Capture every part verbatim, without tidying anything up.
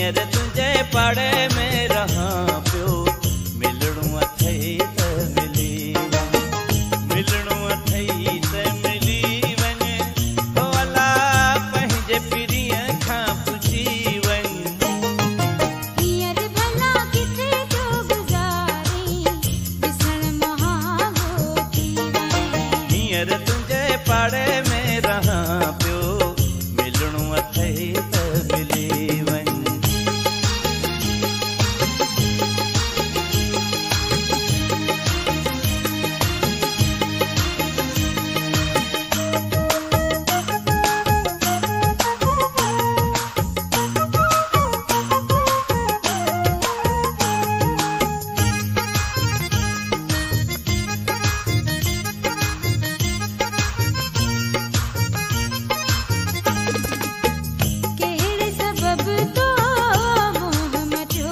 हींअर तुंहिंजे पाड़े में रहां पियो मिलणो अथई त मिली वञ मिलणो अथई त मिली वञ हो अला पंहिंजे पीरीअ खां पुछी वञ हींअर भला किथे जो गुज़ारी ॾिसण महांगो थी वञे हींअर तुंहिंजे पाड़े में रहां पियो मिलणो अथई त मिली वञ कहिड़े सबब तो मोह मटियो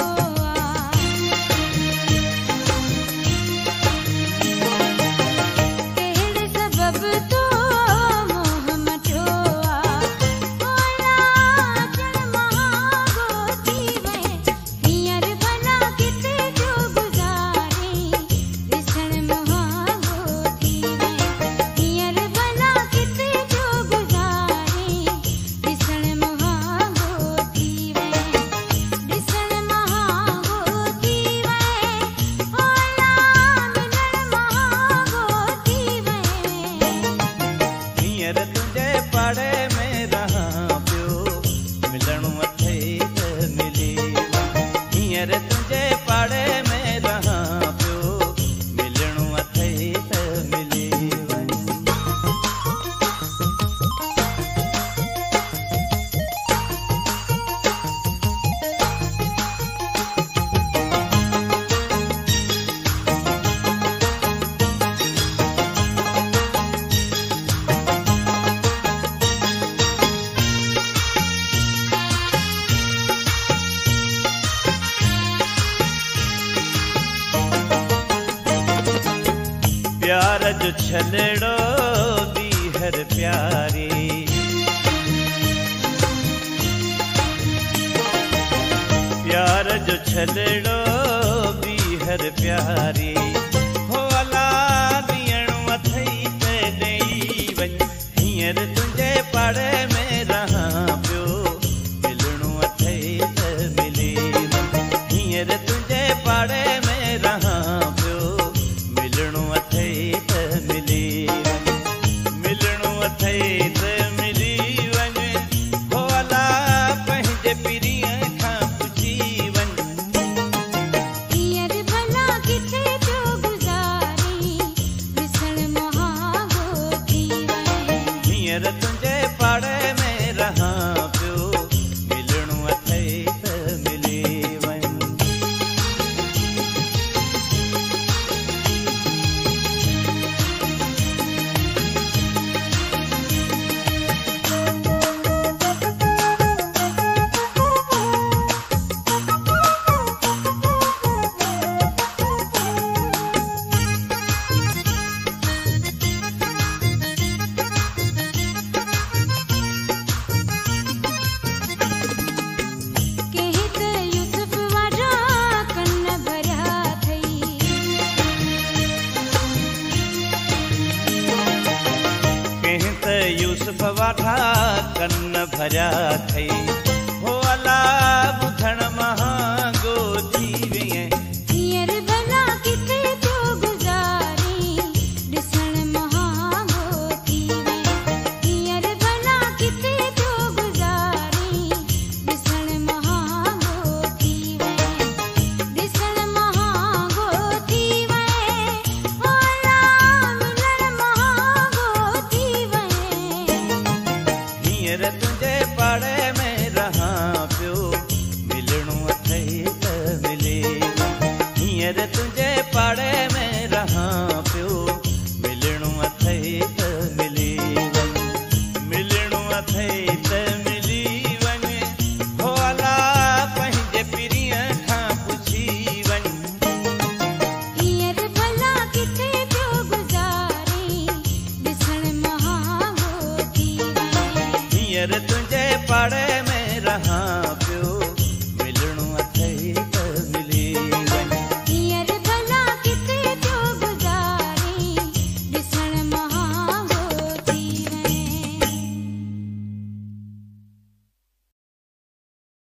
कहिड़े सबब तो मोह मटियो होला अचण महांगो थी वञे हींअर भला किथे जो गुज़ारी ॾिसण महांगो थी वञे हींअर भला किथे जो गुज़ारी ॾिसण महांगो थी वञे ॾिसण महांगो थी वञे होला मिलण महांगो थी वञे हींअर तुंहिंजे पाड़े में रहां पियो मिलणो अथई त मिली वञ हींअर तुंहिंजे पाड़े में रहां पियो मिलणो अथई त मिली वञ प्यार जो छलड़ो बीहर प्यारी प्यार जो छलड़ो बीहर प्यारी हो अला ॾियणो अथई त ॾेई वञ हींअर तुंहिंजे पाड़े में रहां पियो मिलणो अथई त मिली वञ हींअर तुंहिंजे पाड़े में रहां पियो मिलणो अथई त मिली वञ मिलणो अथई त मिली वञ हो अला पंहिंजे पीरीअ खां पुछी वञ हींअर भला किथे जो गुज़ारी ॾिसण महांगो थी वञे हींअर तुंहिंजे पाड़े में रहां पियो मिलणो अथई त मिली वञ कहीं त यूसुफ वारा कन भरिया अथई कंहिं त यूसुफ वाठा कन भरिया अथई